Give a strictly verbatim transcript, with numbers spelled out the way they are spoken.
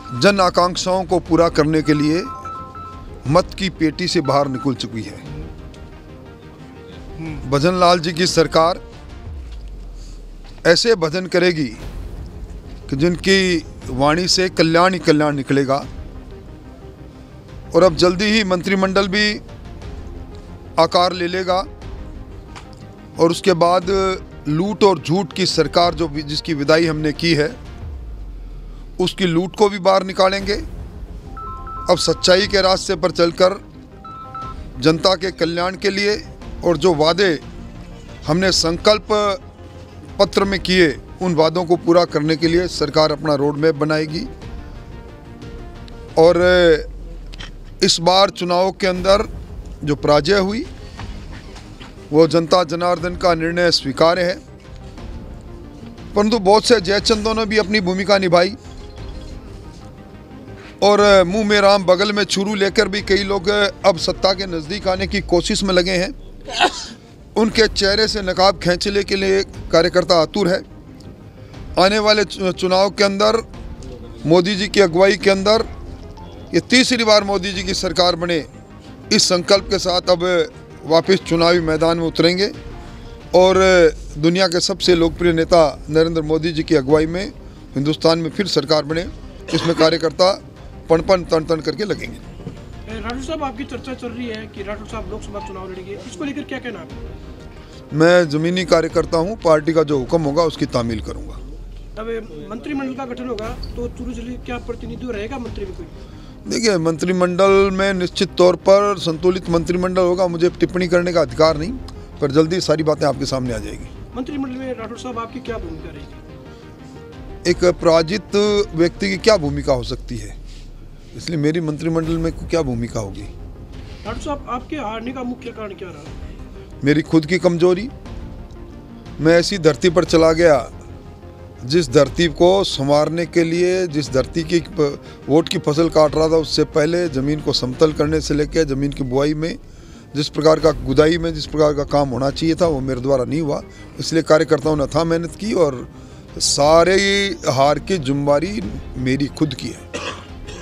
जन आकांक्षाओं को पूरा करने के लिए मत की पेटी से बाहर निकल चुकी है। भजन लाल जी की सरकार ऐसे भजन करेगी कि जिनकी वाणी से कल्याण ही कल्याण निकलेगा। और अब जल्दी ही मंत्रिमंडल भी आकार ले लेगा और उसके बाद लूट और झूठ की सरकार जो जिसकी विदाई हमने की है उसकी लूट को भी बाहर निकालेंगे। अब सच्चाई के रास्ते पर चलकर जनता के कल्याण के लिए और जो वादे हमने संकल्प पत्र में किए उन वादों को पूरा करने के लिए सरकार अपना रोड मैप बनाएगी। और इस बार चुनाव के अंदर जो पराजय हुई वो जनता जनार्दन का निर्णय स्वीकार्य है, परंतु बहुत से जयचंदों ने भी अपनी भूमिका निभाई और मुंह में राम बगल में छुरू लेकर भी कई लोग अब सत्ता के नज़दीक आने की कोशिश में लगे हैं। उनके चेहरे से नकाब खींचने के लिए कार्यकर्ता आतुर है। आने वाले चुनाव के अंदर मोदी जी की अगुवाई के अंदर ये तीसरी बार मोदी जी की सरकार बने, इस संकल्प के साथ अब वापस चुनावी मैदान में उतरेंगे और दुनिया के सबसे लोकप्रिय नेता नरेंद्र मोदी जी की अगुवाई में हिंदुस्तान में फिर सरकार बने, इसमें कार्यकर्ता पन पन तन तन करके लगेंगे। राठौर साहब, आपकी चर्चा चल रही है कि राठौर साहब लोकसभा चुनाव लड़ेंगे, इसको लेकर क्या कहना है? मैं ज़मीनी कार्यकर्ता हूँ, पार्टी का जो हुक्म होगा उसकी तामील करूँगा। अब मंत्रिमंडल का गठन होगा तो चूरू जिले क्या प्रतिनिधि रहेगा मंत्री में कोई? देखिए, मंत्रिमंडल में निश्चित तौर पर संतुलित मंत्रिमंडल होगा, मुझे टिप्पणी करने का अधिकार नहीं, पर जल्दी सारी बातें आपके सामने आ जाएगी। मंत्रिमंडल में राठौर साहब आपकी क्या भूमिका रहेगी? एक पराजित व्यक्ति की क्या भूमिका हो सकती है, इसलिए मेरी मंत्रिमंडल में क्या भूमिका होगी। राठौर साहब, आपके हारने का मुख्य कारण क्या रहा? मेरी खुद की कमजोरी। मैं ऐसी धरती पर चला गया जिस धरती को संवारने के लिए, जिस धरती की वोट की फसल काट रहा था उससे पहले ज़मीन को समतल करने से लेकर ज़मीन की बुआई में जिस प्रकार का गुदाई में जिस प्रकार का काम होना चाहिए था वो मेरे द्वारा नहीं हुआ। इसलिए कार्यकर्ताओं ने अथाह मेहनत की और सारे हार की जिम्मेदारी मेरी खुद की है।